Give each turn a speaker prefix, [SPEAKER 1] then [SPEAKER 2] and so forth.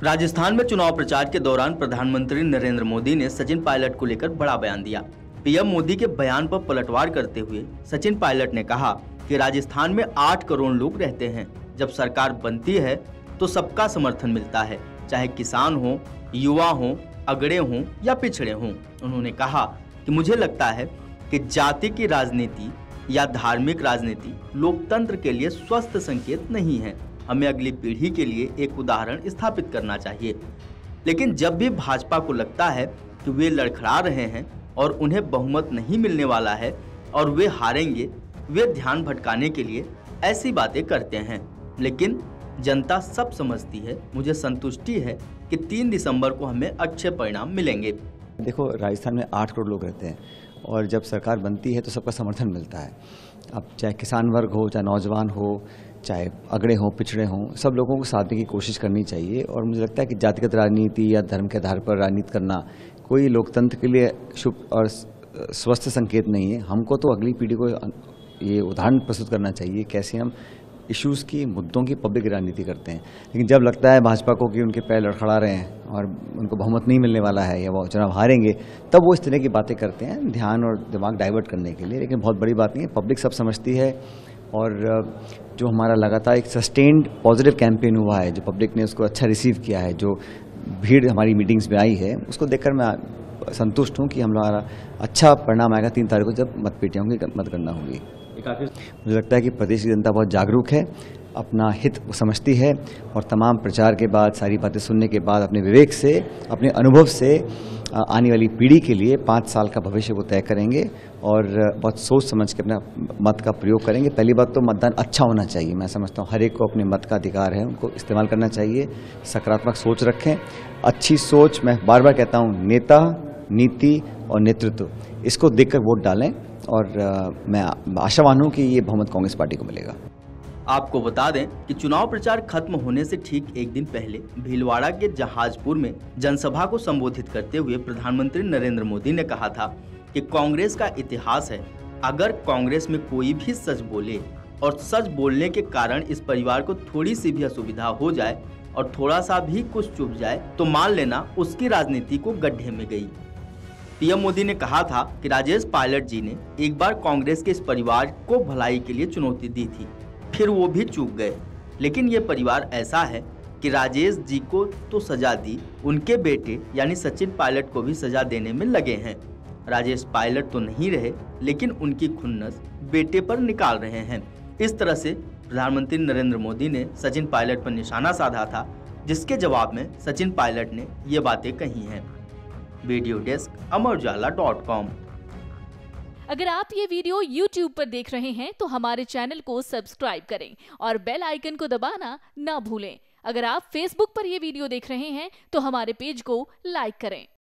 [SPEAKER 1] राजस्थान में चुनाव प्रचार के दौरान प्रधानमंत्री नरेंद्र मोदी ने सचिन पायलट को लेकर बड़ा बयान दिया। पीएम मोदी के बयान पर पलटवार करते हुए सचिन पायलट ने कहा कि राजस्थान में 8 करोड़ लोग रहते हैं। जब सरकार बनती है तो सबका समर्थन मिलता है, चाहे किसान हो, युवा हो, अगड़े हों या पिछड़े हों। उन्होंने कहा कि मुझे लगता है कि जाति की राजनीति या धार्मिक राजनीति लोकतंत्र के लिए स्वस्थ संकेत नहीं है। हमें अगली पीढ़ी के लिए एक उदाहरण स्थापित करना चाहिए। लेकिन जब भी भाजपा को लगता है कि वे लड़खड़ा रहे हैं और उन्हें बहुमत नहीं मिलने वाला है और वे हारेंगे, वे ध्यान भटकाने के लिए ऐसी बातें करते हैं। लेकिन जनता सब समझती है। मुझे संतुष्टि है कि 3 दिसंबर को हमें अच्छे परिणाम मिलेंगे।
[SPEAKER 2] देखो, राजस्थान में 8 करोड़ लोग रहते हैं और जब सरकार बनती है तो सबका समर्थन मिलता है। अब चाहे किसान वर्ग हो, चाहे नौजवान हो, चाहे अगड़े हों, पिछड़े हों, सब लोगों को साधने की कोशिश करनी चाहिए। और मुझे लगता है कि जातिगत राजनीति या धर्म के आधार पर राजनीति करना कोई लोकतंत्र के लिए शुभ और स्वस्थ संकेत नहीं है। हमको तो अगली पीढ़ी को ये उदाहरण प्रस्तुत करना चाहिए कैसे हम इश्यूज़ की, मुद्दों की पब्लिक राजनीति करते हैं। लेकिन जब लगता है भाजपा को कि उनके पैर लड़खड़ा रहे हैं और उनको बहुमत नहीं मिलने वाला है या वो चुनाव हारेंगे, तब वो इस तरह की बातें करते हैं ध्यान और दिमाग डाइवर्ट करने के लिए। लेकिन बहुत बड़ी बात नहीं है, पब्लिक सब समझती है। और जो हमारा लगातार एक सस्टेन्ड पॉजिटिव कैंपेन हुआ है, जो पब्लिक ने उसको अच्छा रिसीव किया है, जो भीड़ हमारी मीटिंग्स में आई है, उसको देखकर मैं संतुष्ट हूँ कि हमारा अच्छा परिणाम आएगा 3 तारीख को, जब मतपेटियों की मतगणना होगी। मुझे लगता है कि प्रदेश की जनता बहुत जागरूक है, अपना हित समझती है और तमाम प्रचार के बाद, सारी बातें सुनने के बाद, अपने विवेक से, अपने अनुभव से आने वाली पीढ़ी के लिए 5 साल का भविष्य वो तय करेंगे और बहुत सोच समझ के अपना मत का प्रयोग करेंगे। पहली बात तो मतदान अच्छा होना चाहिए। मैं समझता हूँ हर एक को अपने मत का अधिकार है, उनको इस्तेमाल करना चाहिए। सकारात्मक सोच रखें, अच्छी सोच, मैं बार बार कहता हूँ, नेता, नीति और नेतृत्व, इसको देखकर वोट डालें। और मैं आशावान हूँ कि ये बहुमत कांग्रेस पार्टी को मिलेगा।
[SPEAKER 1] आपको बता दें कि चुनाव प्रचार खत्म होने से ठीक एक दिन पहले भीलवाड़ा के जहाजपुर में जनसभा को संबोधित करते हुए प्रधानमंत्री नरेंद्र मोदी ने कहा था कि कांग्रेस का इतिहास है, अगर कांग्रेस में कोई भी सच बोले और सच बोलने के कारण इस परिवार को थोड़ी सी भी असुविधा हो जाए और थोड़ा सा भी कुछ चुभ जाए तो मान लेना उसकी राजनीति को गड्ढे में गई। पीएम मोदी ने कहा था कि राजेश पायलट जी ने एक बार कांग्रेस के इस परिवार को भलाई के लिए चुनौती दी थी, फिर वो भी चूक गए। लेकिन ये परिवार ऐसा है कि राजेश जी को तो सजा दी, उनके बेटे यानी सचिन पायलट को भी सजा देने में लगे हैं। राजेश पायलट तो नहीं रहे, लेकिन उनकी खुन्नस बेटे पर निकाल रहे हैं। इस तरह से प्रधानमंत्री नरेंद्र मोदी ने सचिन पायलट पर निशाना साधा था, जिसके जवाब में सचिन पायलट ने ये बातें कही हैं। Video desk amarujala.com।
[SPEAKER 3] अगर आप ये वीडियो YouTube पर देख रहे हैं तो हमारे चैनल को सब्सक्राइब करें और बेल आइकन को दबाना ना भूलें। अगर आप Facebook पर ये वीडियो देख रहे हैं तो हमारे पेज को लाइक करें।